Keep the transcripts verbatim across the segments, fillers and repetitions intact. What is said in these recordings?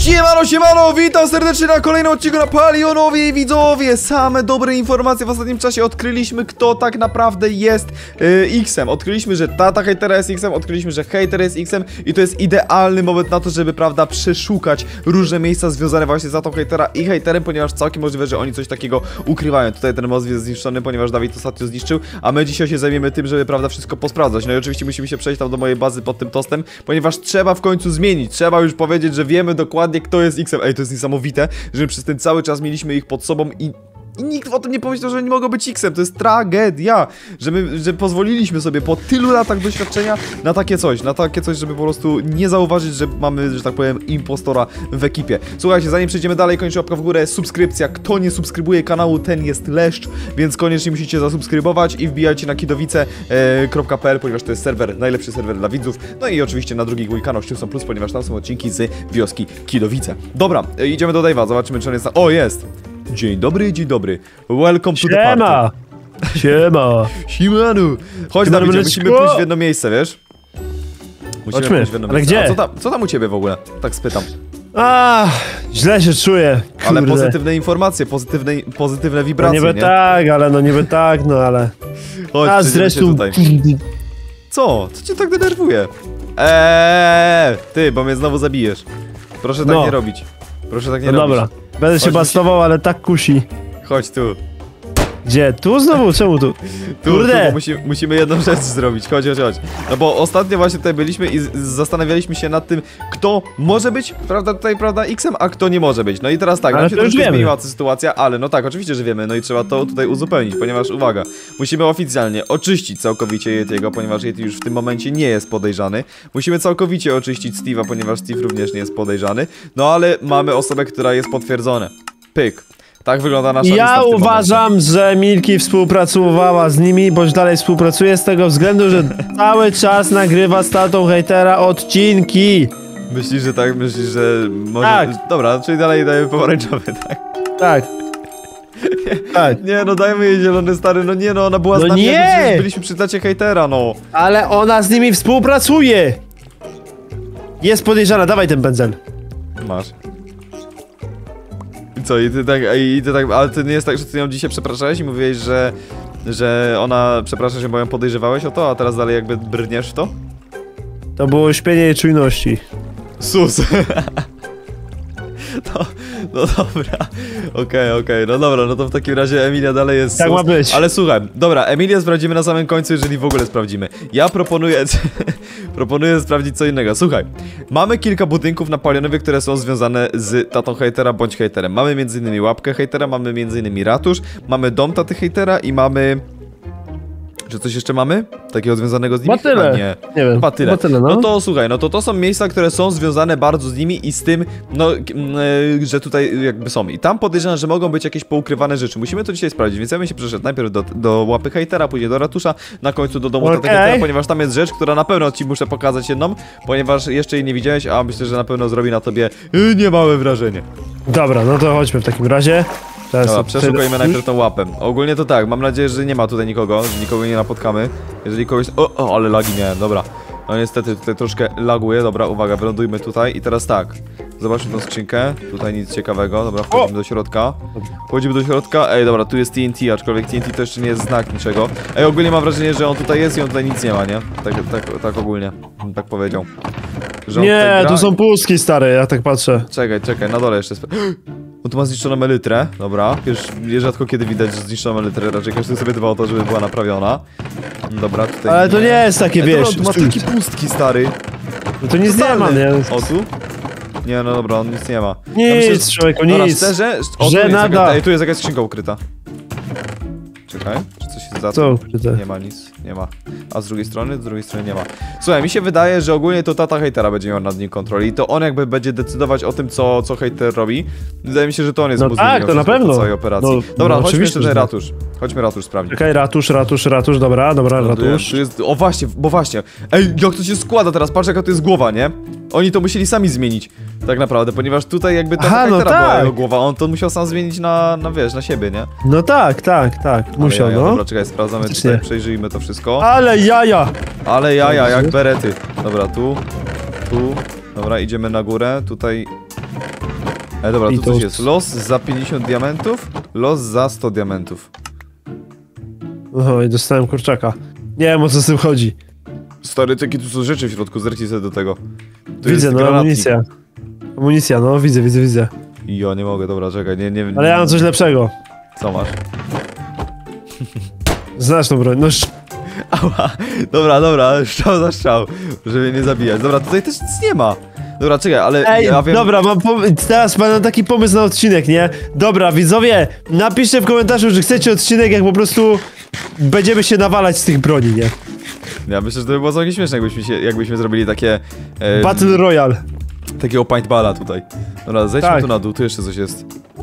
Siemano, siemano, witam serdecznie na kolejnym odcinku na Palionowie, widzowie. Same dobre informacje w ostatnim czasie. Odkryliśmy, kto tak naprawdę jest yy, X-em. Odkryliśmy, że tata hejtera jest X-em, odkryliśmy, że hejter jest X-em. I to jest idealny moment na to, żeby, prawda, przeszukać różne miejsca związane właśnie z tatą hejtera i hejterem, ponieważ całkiem możliwe, że oni coś takiego ukrywają. Tutaj ten most jest zniszczony, ponieważ Dawid ostatnio zniszczył, a my dzisiaj się zajmiemy tym, żeby, prawda, wszystko posprawdzać. No i oczywiście musimy się przejść tam do mojej bazy pod tym tostem, ponieważ trzeba w końcu zmienić. Trzeba już powiedzieć, że wiemy dokładnie, kto jest X-em. Ej, to jest niesamowite, że przez ten cały czas mieliśmy ich pod sobą i... I nikt o tym nie pomyślał, że nie mogą być X-em. To jest tragedia, że my, że pozwoliliśmy sobie po tylu latach doświadczenia na takie coś, na takie coś, żeby po prostu nie zauważyć, że mamy, że tak powiem, impostora w ekipie. Słuchajcie, zanim przejdziemy dalej, kończę łapka w górę, subskrypcja. Kto nie subskrybuje kanału, ten jest leszcz, więc koniecznie musicie zasubskrybować i wbijajcie na kidowice kropka pe el, ponieważ to jest serwer, najlepszy serwer dla widzów. No i oczywiście na drugi mój kanał Szczypson Plus, ponieważ tam są odcinki z wioski Kidowice. Dobra, idziemy do Dave'a, zobaczymy, czy on jest na... O, jest! Dzień dobry, dzień dobry. Welcome to the party. Siema! Siemanu! Chodź, Dawidzie, musimy pójść w jedno miejsce, wiesz? Musimy Chodźmy, pójść w jedno ale miejsce. gdzie? A co tam, co tam u ciebie w ogóle? Tak spytam. A, źle się czuję. Kurde. Ale pozytywne informacje, pozytywne, pozytywne wibracje, no niby nie? tak, ale no niby tak, no ale... Chodź, A przejdziemy się zresztą... tutaj. Co? Co cię tak denerwuje? Eee, ty, bo mnie znowu zabijesz. Proszę tak No. nie robić. Proszę tak nie No robić. dobra, będę się Chodź, bastował, ale tak kusi. Chodź tu. Gdzie? Tu znowu? Czemu tu? Tu, Kurde! tu, bo musi, musimy jedną rzecz zrobić, chodź, chodź, chodź. No bo ostatnio właśnie tutaj byliśmy i z, zastanawialiśmy się nad tym, kto może być, prawda, tutaj, prawda, X-em, a kto nie może być. No i teraz tak, Ale nam się to już troszkę wiemy. zmieniła ta sytuacja, ale no tak, oczywiście, że wiemy, no i trzeba to tutaj uzupełnić, ponieważ, uwaga, musimy oficjalnie oczyścić całkowicie Yetiego, ponieważ Yeti już w tym momencie nie jest podejrzany. Musimy całkowicie oczyścić Steve'a, ponieważ Steve również nie jest podejrzany. No ale mamy osobę, która jest potwierdzona. Pyk. Tak wygląda nasza lista Ja w tym uważam, momencie. że Milki współpracowała z nimi, bądź dalej współpracuje z tego względu, że cały czas nagrywa z tatą hejtera odcinki. Myślisz, że tak? Myślisz, że może... Tak. Dobra, czyli dalej dajemy pomarańczowy, tak? Tak. Tak. Nie, no dajmy jej zielony, stary, no nie no, ona była No z nami, nie! jak my byliśmy przy tacie hejtera, no. Ale ona z nimi współpracuje! Jest podejrzana, dawaj ten pędzel. Masz. I co, i ty tak, i ty tak, ale ty nie jest tak, że ty ją dzisiaj przepraszałeś i mówiłeś, że... Że ona, przeprasza się, bo ją podejrzewałeś o to, a teraz dalej jakby brniesz w to? To było śpienie jej czujności. Sus. No, no dobra, okej, okay, okej, okay. No dobra, no to w takim razie Emilia dalej jest Tak sus. ma być. Ale słuchaj, dobra, Emilię sprawdzimy na samym końcu, jeżeli w ogóle sprawdzimy. Ja proponuję, proponuję sprawdzić co innego. Słuchaj, mamy kilka budynków na Palionowie, które są związane z tatą hejtera bądź hejterem. Mamy między innymi łapkę hejtera, mamy między innymi ratusz, mamy dom taty hejtera i mamy... Czy coś jeszcze mamy? Takiego związanego z nimi? Chyba tyle. Chyba nie. Nie wiem. Chyba tyle. Chyba tyle, no. No to słuchaj, no to to są miejsca, które są związane bardzo z nimi i z tym, no, yy, że tutaj jakby są. I tam podejrzewam, że mogą być jakieś poukrywane rzeczy. Musimy to dzisiaj sprawdzić, więc ja bym się przeszedł najpierw do, do łapy hejtera, później do ratusza, na końcu do domu Okay. taty hejtera, ponieważ tam jest rzecz, która na pewno ci muszę pokazać jedną, ponieważ jeszcze jej nie widziałeś, a myślę, że na pewno zrobi na tobie yy, niemałe wrażenie. Dobra, no to chodźmy w takim razie. Teraz Dobra, sobie przeszukajmy przejdę- najpierw tą łapę. Ogólnie to tak, mam nadzieję, że nie ma tutaj nikogo, że nikogo nie napotkamy. Jeżeli kogoś... O, o, ale lagi miałem, dobra. No niestety tutaj troszkę laguje, dobra, uwaga, wylądujmy tutaj i teraz tak. Zobaczmy tą skrzynkę, tutaj nic ciekawego, dobra, wchodzimy do środka. Wchodzimy do środka, ej, dobra, tu jest T N T, aczkolwiek T N T to jeszcze nie jest znak niczego. Ej, ogólnie mam wrażenie, że on tutaj jest i on tutaj nic nie ma, nie? Tak, tak, tak ogólnie, bym tak powiedział. Że on tutaj Nie, gra- tu są pustki stare, ja tak patrzę. Czekaj, czekaj, na dole jeszcze jest... On tu ma zniszczoną elytrę, dobra. Pierwszy, rzadko kiedy widać, że zniszczoną elytrę, raczej każdy sobie dba o to, żeby była naprawiona. Dobra, tutaj... Ale to nie jest takie, Ej, wiesz... dobra, tu ma takie pustki, stary. No to nic nie ma, nie? O, tu? Nie, no dobra, on nic nie ma. Nic, człowieku, Dobra, nic. szczerze, o, tu Że jest nada. jakaś, ej, tu jest jakaś skrzynka ukryta. Czekaj, czy coś jest za Co tym? ukryte? Nie ma nic, nie ma. A z drugiej strony? Z drugiej strony nie ma. Słuchaj, mi się wydaje, że ogólnie to tata hejtera będzie miał nad nim kontrolę i to on jakby będzie decydować o tym, co, co hejter robi. Wydaje mi się, że to on jest No mózgiem tak, to na wszystko, pewno. całej operacji. No, Dobra, no chodźmy oczywiście, jeszcze że ten tak. ratusz. Chodźmy ratusz sprawdzić. Czekaj, ratusz, ratusz, ratusz, dobra, dobra, ratusz. Tu jest, o właśnie, bo właśnie. Ej, jak to się składa teraz, patrz jaka to jest głowa, nie? Oni to musieli sami zmienić, tak naprawdę, ponieważ tutaj jakby ta Aha, no hejtera była tak. jego głowa, on to musiał sam zmienić na, na wiesz, na siebie, nie? No tak, tak, tak, musiał, Ale jaja, no. Dobra, czekaj, sprawdzamy Faktycznie. tutaj, przejrzyjmy to wszystko. Ale jaja! Ale jaja, jak berety. Dobra, tu, tu. Dobra, idziemy na górę, tutaj E, dobra, I tu to- coś jest. Los za pięćdziesiąt diamentów, los za sto diamentów. Oho, i dostałem kurczaka. Nie wiem, o co z tym chodzi. Stary, takie tu są rzeczy w środku, zerknij sobie do tego. Tu Widzę, jest no, granatnik. amunicja. Amunicja, no, widzę, widzę, widzę. Ja nie mogę, dobra, czekaj, nie, nie... Ale ja mam coś lepszego. Co masz? Znasz tą broń, no sz... Ała, dobra, dobra, strzał za strzał, żeby nie zabijać. Dobra, tutaj też nic nie ma. Dobra, czekaj, ale Ej, ja wiem... dobra, mam pom- teraz mam taki pomysł na odcinek, nie? Dobra, widzowie, napiszcie w komentarzu, że chcecie odcinek, jak po prostu będziemy się nawalać z tych broni, nie? Ja myślę, że to by było całkiem śmieszne, jakbyśmy, się, jakbyśmy zrobili takie... E, Battle Royale. takiego paintballa tutaj. Dobra, zejdźmy Tak. tu na dół, tu jeszcze coś jest.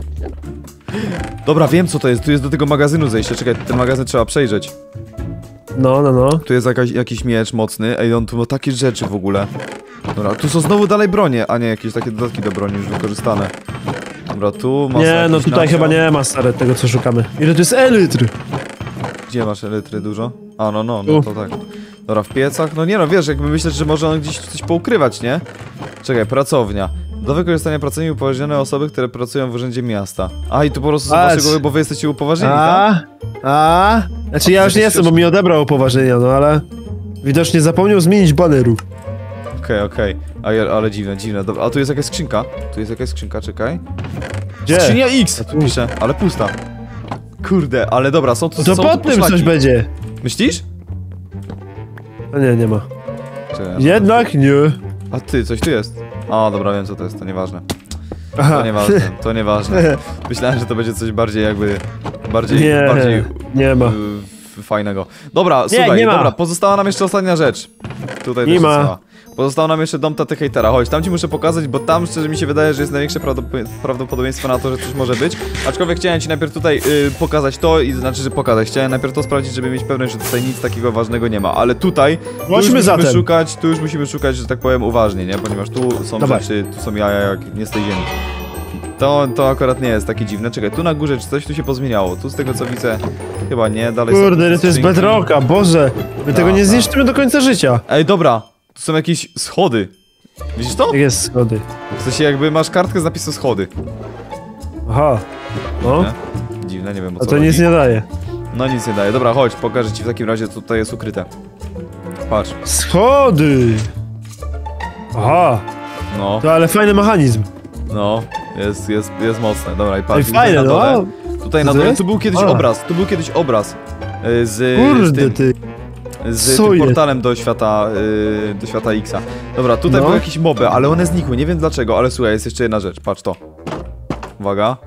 Dobra, wiem co to jest, tu jest do tego magazynu zejście, czekaj, ten magazyn trzeba przejrzeć. No, no, no. Tu jest jakaś, jakiś miecz mocny, ej, on tu ma takie rzeczy w ogóle. Dobra, tu są znowu dalej bronie, a nie, jakieś takie dodatki do broni już wykorzystane. Dobra, tu masa Nie, no jakichś tutaj nasion. chyba nie ma, stary, tego co szukamy. Ile to jest elitr? Gdzie masz elitry dużo? A, no, no, Tu. no to tak. Dobra, w piecach? No nie no, wiesz, jakby myśleć, że może on gdzieś coś poukrywać, nie? Czekaj, pracownia. Do wykorzystania pracowni upoważnione osoby, które pracują w urzędzie miasta. A, i tu po prostu są Patrz. wasze głowy, bo wy jesteście upoważnieni, tak? A, a. Znaczy ja już nie jestem, bo mi odebrał upoważnienia, no ale... Widocznie zapomniał zmienić banerów. Okej, okej. Okay. Ale dziwne, dziwne. Dobra, a tu jest jakaś skrzynka. Tu jest jakaś skrzynka, czekaj. Gdzie? Skrzynia X! A tu- Pisze, ale pusta. Kurde, ale dobra, są tu No to są pod tu tym poszlaki. coś będzie. Myślisz? A nie, nie ma. Czekaj. Jednak nie. A ty, coś tu jest. A, dobra, wiem co to jest, to nieważne. Aha. To nieważne, to nieważne. Myślałem, że to będzie coś bardziej jakby... Bardziej, Nie, bardziej... nie ma. y, fajnego. Dobra, słuchaj, nie ma. dobra, pozostała nam jeszcze ostatnia rzecz. Tutaj Nie też ma. została. Pozostał nam jeszcze dom taty hejtera. Chodź, tam ci muszę pokazać, bo tam szczerze mi się wydaje, że jest największe prawdopod- prawdopodobieństwo na to, że coś może być. Aczkolwiek chciałem ci najpierw tutaj y, pokazać to i znaczy, że pokazać. Chciałem najpierw to sprawdzić, żeby mieć pewność, że tutaj nic takiego ważnego nie ma. Ale tutaj tu już Chodźmy musimy zatem. szukać, tu już musimy szukać, że tak powiem, uważnie, nie? Ponieważ tu są Dawaj. rzeczy, tu są jaja jak nie z tej ziemi. To, to akurat nie jest takie dziwne. Czekaj, tu na górze czy coś tu się pozmieniało. Tu z tego co widzę, chyba nie, dalej są Kurde, ile to jest skrzynki. bedrocka, Boże. My tego nie tak. zniszczymy do końca życia. Ej, dobra, tu są jakieś schody. Widzisz to? Jak jest schody. W sensie jakby masz kartkę z napisem schody. Aha. No, Nie? Dziwne, nie wiem o a co to nic chodzi. nie daje. No nic nie daje. Dobra, chodź, pokażę ci w takim razie, co tutaj jest ukryte. Patrz. Schody. Aha, No, to ale fajny mechanizm. no, jest, jest, jest mocne. Dobra, i Ej, patrz. tutaj fajne, na dole, no. Tutaj Co na to dole, jest? tu był kiedyś A. obraz, tu był kiedyś obraz. y, Z, z Kurde, tym, ty. z co tym jest? portalem do świata, y, do świata Xa. Dobra, tutaj No. były jakieś moby, ale one znikły, nie wiem dlaczego, ale słuchaj, jest jeszcze jedna rzecz, patrz to. Uwaga.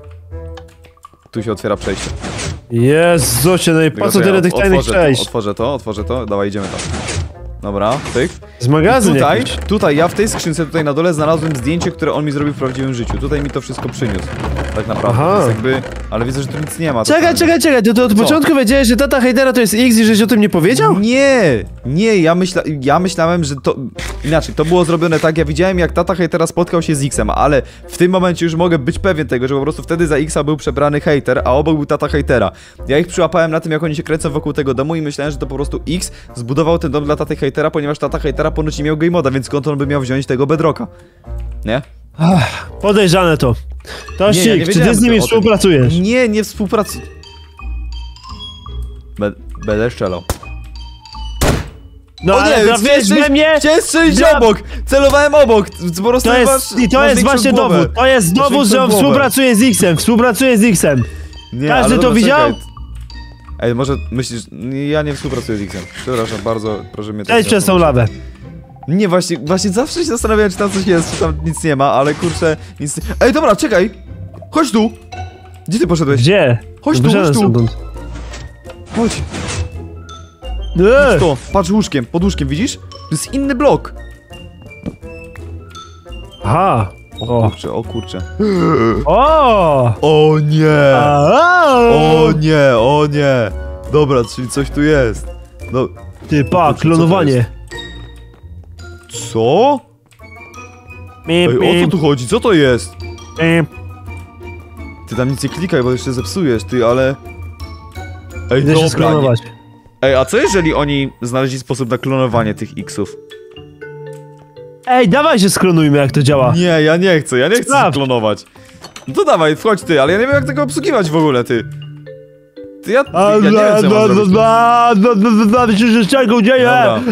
Tu się otwiera przejście. Jezucie, no i po Tylko co to tyle ja tych tajnych otworzę to, przejść? Otworzę to, otworzę to, dawaj, idziemy tam. Dobra, pyk. Z magazyn Tutaj, jakiś. tutaj, ja w tej skrzynce tutaj na dole znalazłem zdjęcie, które on mi zrobił w prawdziwym życiu. Tutaj mi to wszystko przyniósł. Tak naprawdę. Aha. Więc jakby, ale widzę, że tu nic nie ma. Czekaj, totalnie. czekaj, czekaj, ty to od Co? początku wiedziałeś, że tata hejtera to jest X i żeś o tym nie powiedział? Nie, nie, ja, myśla, ja myślałem, że to... Inaczej, to było zrobione tak, ja widziałem jak tata hejtera spotkał się z Xem, ale w tym momencie już mogę być pewien tego, że po prostu wtedy za Xa był przebrany hejter, a obok był tata hejtera. Ja ich przyłapałem na tym, jak oni się kręcą wokół tego domu i myślałem, że to po prostu X zbudował ten dom dla taty hejtera, ponieważ tata hejtera ponoć nie miał game moda, więc skąd on by miał wziąć tego bedrocka? Nie? Ach, podejrzane to. To Nie, ja nie Sik, czy wiedziałem ty z nimi o tym. współpracujesz? Nie, nie współpracuj. Be będę strzelał. No O ale nie, trafiłeś chciałem we mnie! Chciałem strzelić Ja- obok! Celowałem obok! Po prostu To jest, masz, i to masz jest większą właśnie głowę. dowód, to jest Masz dowód, że większą on głowę. współpracuje z Xem, współpracuje z Xem. Nie, Każdy ale to dobra, widział? czekaj. Ej, może myślisz... Ja nie współpracuję z Xem. Przepraszam bardzo, proszę mnie... Przejdź przez tą lawę. Nie, właśnie, właśnie zawsze się zastanawiałem, czy tam coś jest, czy tam nic nie ma, ale kurczę, nic nie... Ej, dobra, czekaj! Chodź tu! Gdzie ty poszedłeś? Gdzie? Chodź tu, Wyszedłem chodź tu. stamtąd. Chodź! Eee, To, patrz łóżkiem, pod łóżkiem, widzisz? To jest inny blok! Aha. O O. kurczę, o kurczę. O! O nie! A! O nie, o nie! Dobra, czyli coś tu jest. No, Ty pa, Kurczę, co to klonowanie. co? Pip, Ej, o co pip, tu chodzi? Co to jest? pip. Ty tam nic nie klikaj, bo jeszcze zepsujesz, ty, ale... Ej, Idę się dobra, nie... sklonować. Ej, a co jeżeli oni znaleźli sposób na klonowanie tych X-ów? Ej, dawaj się sklonujmy, jak to działa. Nie, ja nie chcę, ja nie chcę się Sprawdź. klonować. No to dawaj, wchodź ty, ale ja nie wiem jak tego obsługiwać w ogóle, ty. Ty, ja, ja nie wiem, co ja mam zrobić. Myślisz, że czego dzieje?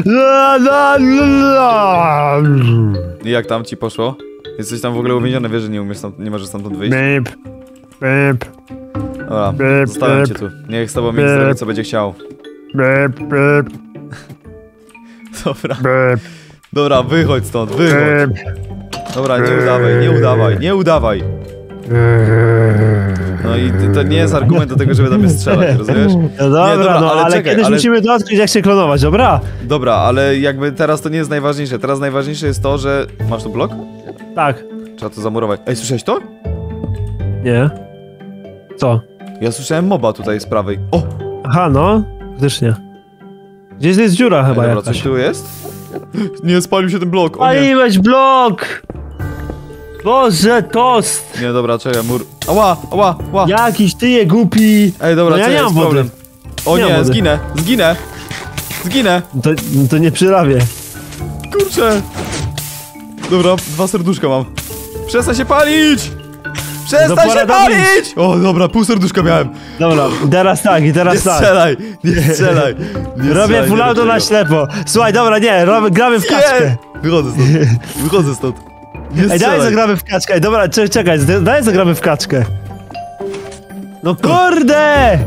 I jak tam ci poszło? Jesteś tam w ogóle uwięziony, wiesz, że nie umiesz tam, nie możesz stamtąd wyjść. Bip, bip, Dobra, Bip, zostawiam bip. cię tu. Niech z tobą Bip. X zrobi co będzie chciał. bip, bip, Dobra, bip, dobra, wychodź stąd, wychodź. bip. Dobra, nie udawaj, nie udawaj, nie udawaj. No i ty- to nie jest argument do tego, żeby do mnie strzelać, rozumiesz? No dobra, Nie, dobra, no ale ale, czekaj, kiedyś ale- musimy to odkryć, jak się klonować, dobra? Dobra, ale jakby teraz to nie jest najważniejsze. Teraz najważniejsze jest to, że... Masz tu blok? Tak. Trzeba to zamurować. Ej, słyszałeś to? Nie. Co? Ja słyszałem moba tutaj z prawej. O! Aha, no. Faktycznie. Gdzieś jest dziura Ej, chyba dobra, jakaś. coś tu jest? Nie, spalił się ten blok, o nie. Paliłeś blok! Boże, tost! Nie, dobra, czekaj, mur... Ała, ała, ała! Jakiś ty je głupi! Ej, dobra, No ja czekaj, nie mam jest wody. problem. O Nie nie, mam wody. zginę, zginę! Zginę! To, to nie przyrabię. Kurczę! Dobra, dwa serduszka mam. Przestań się palić! Przestań No się pora palić! O, dobra, pół serduszka miałem. Dobra, teraz tak i teraz Nie tak. strzelaj, nie strzelaj. Nie Robię strzelaj, full nie auto do na tego. ślepo. Słuchaj, dobra, nie, rob, gramy w kaczkę. Nie! Wychodzę stąd. Wychodzę stąd. Nie Ej, daj strzelaj. zagramy w kaczkę. Ej, dobra, czekaj, czekaj, z- daj zagramy w kaczkę. No kurde!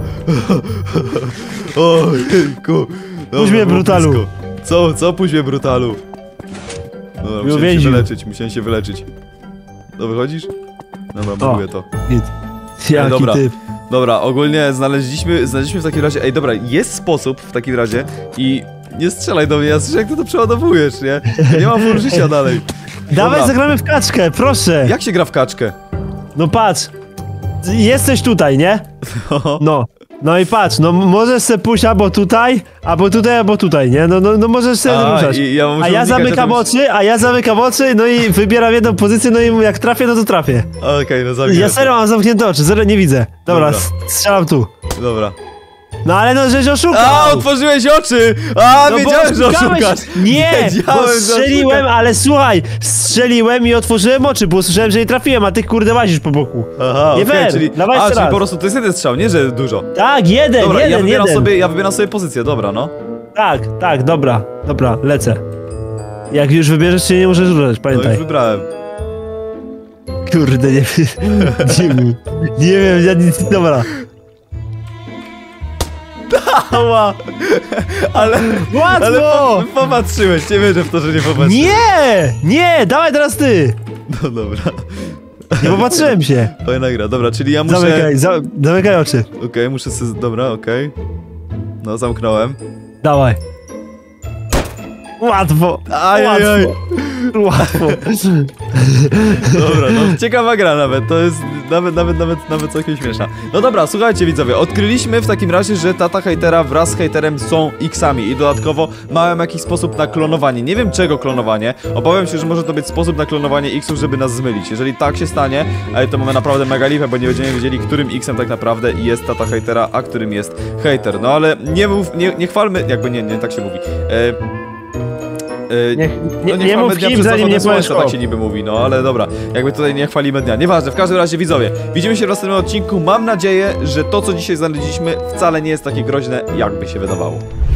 Ojejku. Dobra, mnie, było brutalu. blisko. Co, co? Puść mnie, brutalu. Dobra, musiałem się uwięził. wyleczyć, musiałem się wyleczyć. No wychodzisz? Dobra, O. mówię to. Git. Jaki dobra. typ. Dobra, ogólnie znaleźliśmy, znaleźliśmy w takim razie... Ej, dobra, jest sposób w takim razie i... Nie strzelaj do mnie, ja słyszę jak ty to przeładowujesz, nie? Ja nie mam full życia dalej. Dawaj Dobra. zagramy w kaczkę, proszę. Jak się gra w kaczkę? No patrz. Jesteś tutaj, nie? No. No i patrz, no możesz se pójść albo tutaj, albo tutaj, albo tutaj, nie? No, no, no możesz sobie A, ruszać. i ja muszę A ja unikać, zamykam żebym- oczy, a ja zamykam oczy, no i wybieram jedną pozycję, no i jak trafię, no to trafię. Okej, no zamknę. Ja serio mam zamknięte oczy, serio nie widzę. Dobra, Dobra. s- strzelam tu. Dobra. No ale no, żeś oszukał! A, otworzyłeś oczy! A, No bo wiedziałem, że oszukałeś. oszukasz! Nie, Wiedziałem, bo że strzeliłem, oszukasz. ale słuchaj, strzeliłem i otworzyłem oczy, bo słyszałem, że nie trafiłem, a ty kurde łazisz po boku. Aha, Nie okej, fair. czyli... Dawaj A, jeszcze czyli raz. po prostu to jest jeden strzał, nie że dużo. Tak, jeden, Dobra, ja jeden, wybieram jeden. sobie, ja wybieram sobie pozycję, dobra, no. Tak, tak, dobra, dobra, lecę. Jak już wybierzesz się, nie możesz ruszać, No już pamiętaj. wybrałem. Kurde, nie wiem, nie wiem, nie wiem, ja nic, dobra. Ała! Ale... Łatwo! Ale po, popatrzyłeś, nie wierzę w to, że nie popatrzyłeś. Nie, nie, dawaj teraz ty. No dobra. Nie popatrzyłem się. Fajna gra, dobra, czyli ja muszę... Zamykaj, za, zamykaj oczy. Okej, muszę sobie... Dobra, okej. No, zamknąłem. Dawaj. Łatwo. Ajajaj. Łatwo. Łatwo. Dobra, no ciekawa gra nawet, to jest nawet, nawet, nawet, nawet całkiem śmieszna. No dobra, słuchajcie widzowie, odkryliśmy w takim razie, że tata hejtera wraz z hejterem są X-ami i dodatkowo mają jakiś sposób na klonowanie. Nie wiem czego klonowanie, obawiam się, że może to być sposób na klonowanie X-ów, żeby nas zmylić. Jeżeli tak się stanie, ej, to mamy naprawdę mega lipę, bo nie będziemy wiedzieli, którym X-em tak naprawdę jest tata hejtera, a którym jest hejter. No ale nie mów, nie, nie chwalmy, jakby nie, nie tak się mówi. E, Yy, Nie, nie, no nie chwalmy mów dnia kim, przed zanim nie zachodem powiesz słońca, o. tak się niby mówi, no ale dobra, jakby tutaj nie chwalimy dnia. Nieważne, w każdym razie widzowie, widzimy się w następnym odcinku. Mam nadzieję, że to co dzisiaj znaleźliśmy wcale nie jest takie groźne, jakby się wydawało.